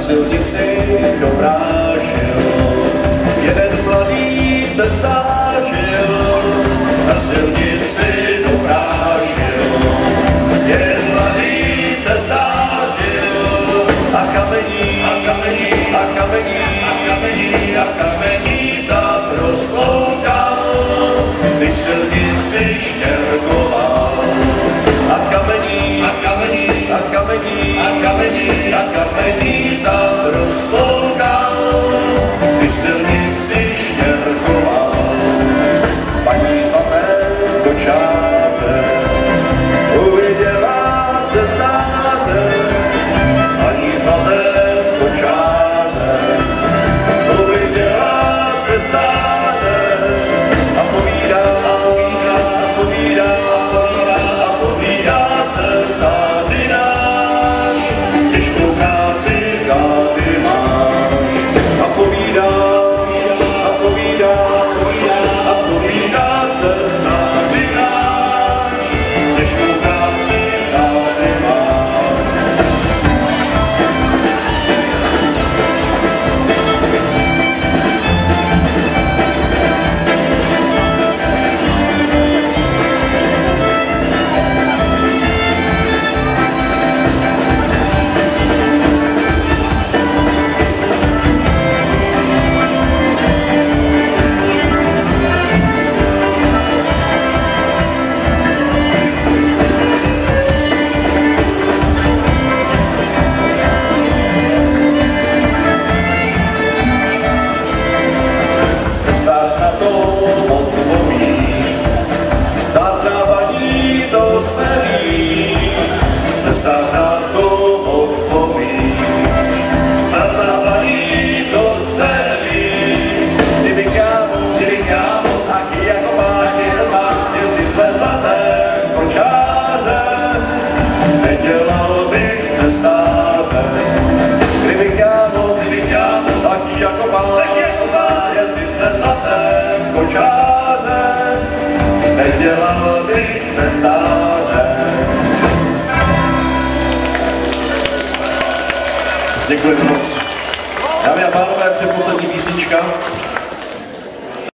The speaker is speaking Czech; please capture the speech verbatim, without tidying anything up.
silnici doprážil, jeden mladý cestářil, na silnici doprážil, jeden mladý cestářil, a kamení, a kamení, a kamení, a kamení, a kamení tam rozkoukal, ty silnici štěrkoval, a kamení, a kamení, a kamení, a kamení, a kamení tam rozkoukal, ty silnici štěrkoval. Paní zlaté kočáře uviděla cestáře, paní zlaté kočáře uviděla cestáře a povídá, a povídá, a povídá, a povídá, a povídá cestáři náš, těžkou práci kády máš. A povídá, a povídá, a povídá cestáři náš, těžkou práci kády máš. Cestář na to odpoví, vzácná paní to se ví. Cestář na to odpoví, vzácná paní to se ví. Kdyby kámo, kdyby kámo, taky jako páni hrba, jezdit ve zlatém kočáře, nedělal bych cestáře. Kdyby kámo, kdyby kámo, taky jako páni hrba, jezdit ve zlatém kočáře, nedělal bych cestáře. Děkuji moc. Dámy a pánové, předposlední písnička.